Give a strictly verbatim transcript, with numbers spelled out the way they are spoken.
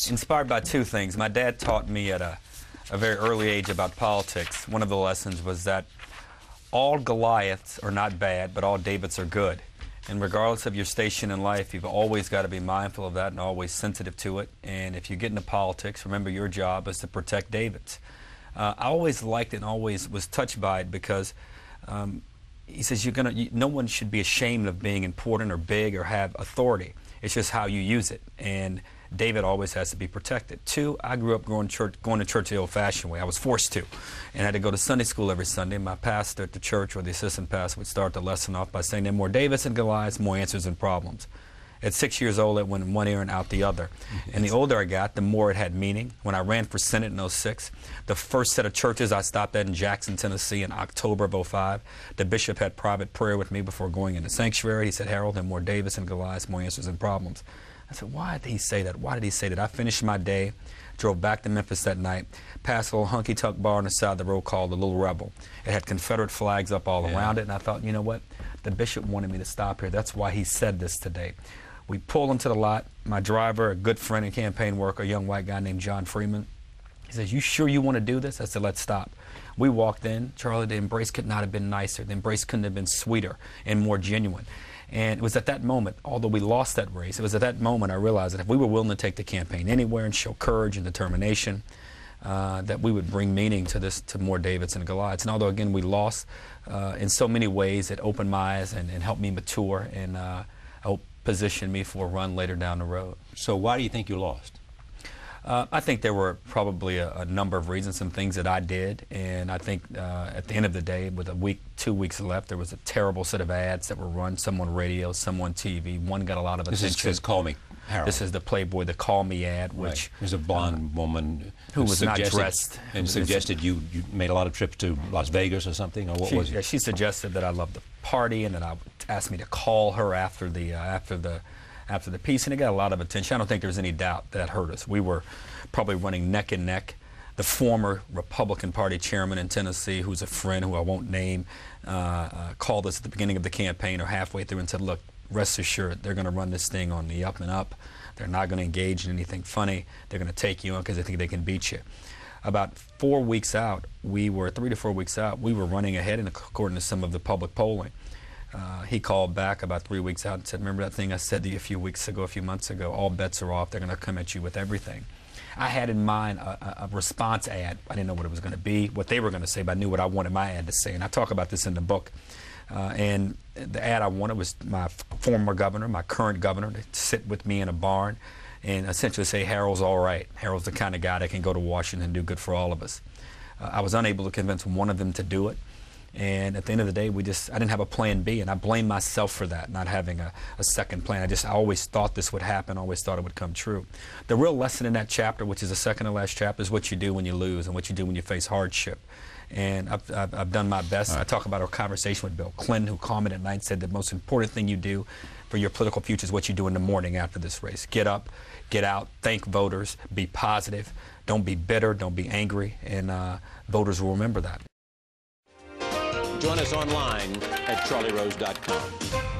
this? Inspired by two things. My dad taught me at a, a very early age about politics. One of the lessons was that all Goliaths are not bad, but all Davids are good. And regardless of your station in life, you've always got to be mindful of that and always sensitive to it. And if you get into politics, remember your job is to protect Davids. Uh, I always liked it and always was touched by it because um, he says you're gonna. You, no one should be ashamed of being important or big or have authority. It's just how you use it. And David always has to be protected. Two, I grew up going, church, going to church the old-fashioned way. I was forced to, and I had to go to Sunday school every Sunday. My pastor at the church, or the assistant pastor, would start the lesson off by saying, "There are more Davids and Goliaths, more answers and problems." At six years old, it went in one ear and out the other. And the older I got, the more it had meaning. When I ran for Senate in oh six, the first set of churches I stopped at in Jackson, Tennessee in October of oh five, the bishop had private prayer with me before going into sanctuary. He said, "Harold, there are more Davids and Goliaths, more answers and problems." I said, why did he say that? Why did he say that? I finished my day, drove back to Memphis that night, passed a little hunky-tunk bar on the side of the road called the Little Rebel. It had Confederate flags up all yeah. around it, and I thought, you know what? The bishop wanted me to stop here. That's why he said this today. We pulled into the lot. My driver, a good friend and campaign worker, a young white guy named John Freeman, he says, "You sure you want to do this?" I said, "Let's stop." We walked in. Charlie, the embrace could not have been nicer. The embrace couldn't have been sweeter and more genuine. And it was at that moment, although we lost that race, it was at that moment I realized that if we were willing to take the campaign anywhere and show courage and determination, uh, that we would bring meaning to this, to more Davids and Goliaths. And although, again, we lost, uh, in so many ways, it opened my eyes and, and helped me mature and uh, helped position me for a run later down the road. So why do you think you lost? Uh, I think there were probably a, a number of reasons, some things that I did, and I think uh, at the end of the day, with a week, two weeks left, there was a terrible set of ads that were run, some on radio, some on T V. One got a lot of this attention. This is Call Me, Harold. This is the Playboy, the Call Me ad, which... Right. There's a blonde uh, woman who was not dressed. And suggested you, you made a lot of trips to Las Vegas or something, or what she, was it? Yeah, she suggested that I loved the party and that I asked me to call her after the, uh, after the, after the piece, and it got a lot of attention. I don't think there's any doubt that hurt us. We were probably running neck and neck. The former Republican Party chairman in Tennessee, who's a friend who I won't name, uh, uh, called us at the beginning of the campaign or halfway through and said, "Look, rest assured, they're going to run this thing on the up and up. They're not going to engage in anything funny. They're going to take you on because they think they can beat you." About four weeks out, we were, three to four weeks out, we were running ahead, and according to some of the public polling. Uh, he called back about three weeks out and said, "Remember that thing I said to you a few weeks ago, a few months ago? All bets are off. They're going to come at you with everything." I had in mind a, a response ad. I didn't know what it was going to be, what they were going to say, but I knew what I wanted my ad to say. And I talk about this in the book. Uh, and the ad I wanted was my former governor, my current governor, to sit with me in a barn and essentially say, "Harold's all right. Harold's the kind of guy that can go to Washington and do good for all of us." Uh, I was unable to convince one of them to do it. And at the end of the day, we just, I didn't have a plan B, and I blame myself for that, not having a, a second plan. I just, I always thought this would happen, always thought it would come true. The real lesson in that chapter, which is the second to last chapter, is what you do when you lose and what you do when you face hardship. And I've, I've, I've done my best. Right. I talk about our conversation with Bill Clinton, who called me at night and said the most important thing you do for your political future is what you do in the morning after this race. Get up, get out, thank voters, be positive, don't be bitter, don't be angry, and uh, voters will remember that. Join us online at charlie rose dot com.